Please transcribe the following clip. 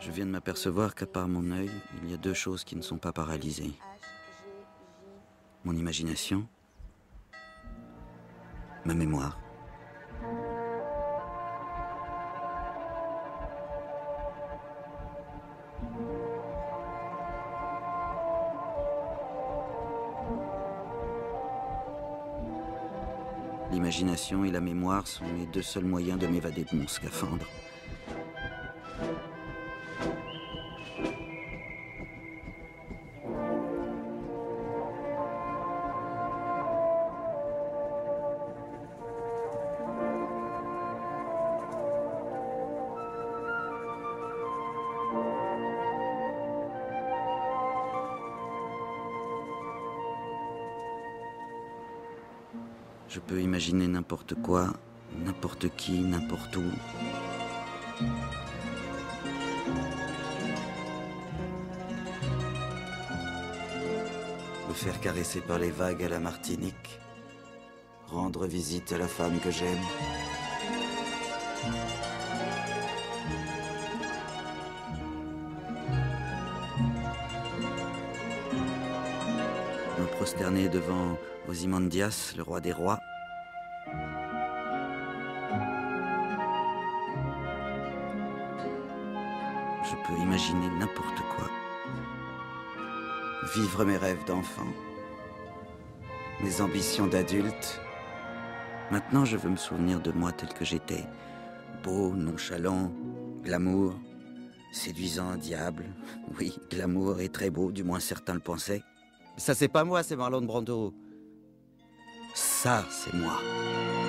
Je viens de m'apercevoir qu'à part mon œil, il y a deux choses qui ne sont pas paralysées. Mon imagination, ma mémoire. L'imagination et la mémoire sont les deux seuls moyens de m'évader de mon scaphandre. Je peux imaginer n'importe quoi, n'importe qui, n'importe où. Me faire caresser par les vagues à la Martinique. Rendre visite à la femme que j'aime. Me prosterner devant Ozymandias, le roi des rois. Je peux imaginer n'importe quoi. Vivre mes rêves d'enfant. Mes ambitions d'adulte. Maintenant, je veux me souvenir de moi tel que j'étais. Beau, nonchalant, glamour, séduisant, diable. Oui, glamour et très beau, du moins certains le pensaient. Ça, c'est pas moi, c'est Marlon Brando. Ça, c'est moi.